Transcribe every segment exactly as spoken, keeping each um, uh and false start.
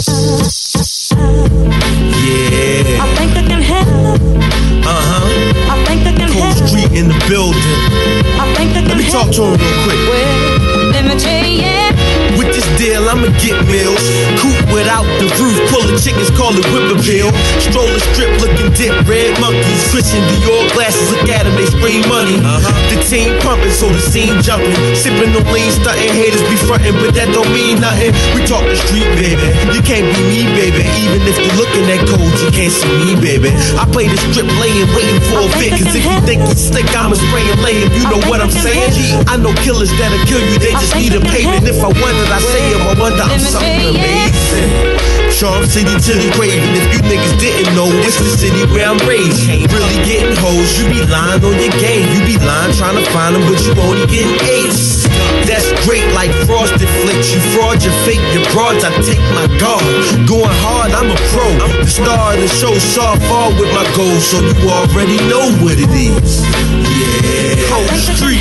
Yeah. I think I can help. Uh-huh. I think I can Cold help. Street in the building. I think I can Let me help. talk to him real quick. Well, let me tell you, yeah. With this deal, I'ma get meals. Coupe without the roof, pulling chickens, call it whipperbill. Stroller strip looking dip, red monkeys. Christian Dior glasses, look at them, they spray money. Uh-huh. The team pumping, so the scene jumping. Sipping no lean, stunting, haters be fronting, but that don't mean nothing. We talk the street, baby. You can't be me, baby. Even if you're looking at codes, you can't see me, baby. I play the strip laying, waiting for a fit. Cause if you think he's slick, I'ma spray him laying. You know what I'm saying? I know killers that'll kill you, they just need a payment. If I wanted, I say it, I wonder I'm something amazing. Charm City to the grave. And if you niggas didn't know, it's the city where I'm raised. Ain't really getting hoes, you be lying on your game. You be lying trying to find them, but you only getting eights. That's great like frosted flakes. You fraud, you fake, your broads, I take my guard. Going hard, I'm a pro. I'm the star of the show, soft fall with my goals. So you already know what it is. Yeah. Cold Street.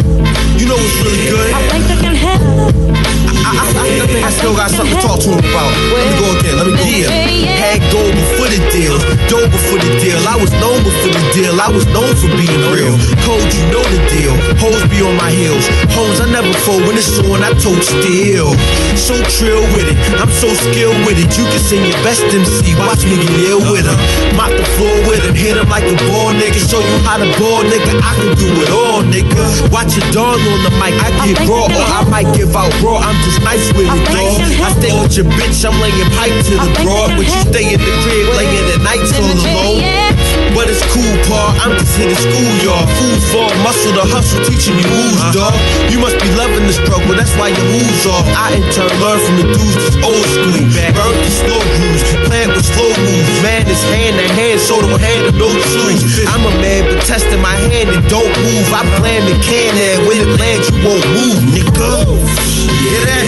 You know what's really good? I think I can help. I, I, I, I think I still got something to talk to him about. Let me go again, let me give. Had gold before the deal, dough before the deal. I was known before the deal, I was known for being real. Code, you know the deal. Hoes be on my heels. Hoes, I never fold when it's on, I told still. So trill with it, I'm so skilled with it. You can sing your best M C, watch me get ill with him. Mop the floor with him, hit him like a ball nigga. Show you how to ball nigga, I can do it all nigga. Watch your dawn on the mic, I get raw or I might give out raw. I'm just nice with it, dog. I stay with your bitch, I'm laying pipe to the broad. But you stay in the crib, laying the nights all alone. But it's cool, pa, I'm just here to school, y'all. Food for muscle to hustle, teaching you moves, dog. You must be loving the struggle, that's why your moves off. I in turn learn from the dudes that's old school. Burn the slow grooves, plant with slow moves. Man is hand to hand, so don't handle no tools. I'm a man, but testing my hand and don't move. I plan the can and when it lands, you won't move, nigga. Yeah, that?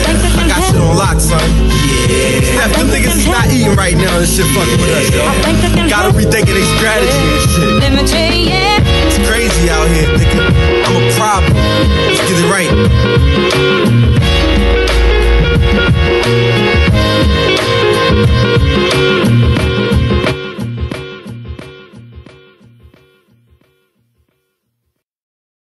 I got shit on lock, son. Yeah. Steph, them niggas is not eating right now. This shit fucking with us, yo. Gotta rethinking their strategy and shit. Let me tell you, yeah. It's crazy out here, nigga. I'm a problem. Let's get it right.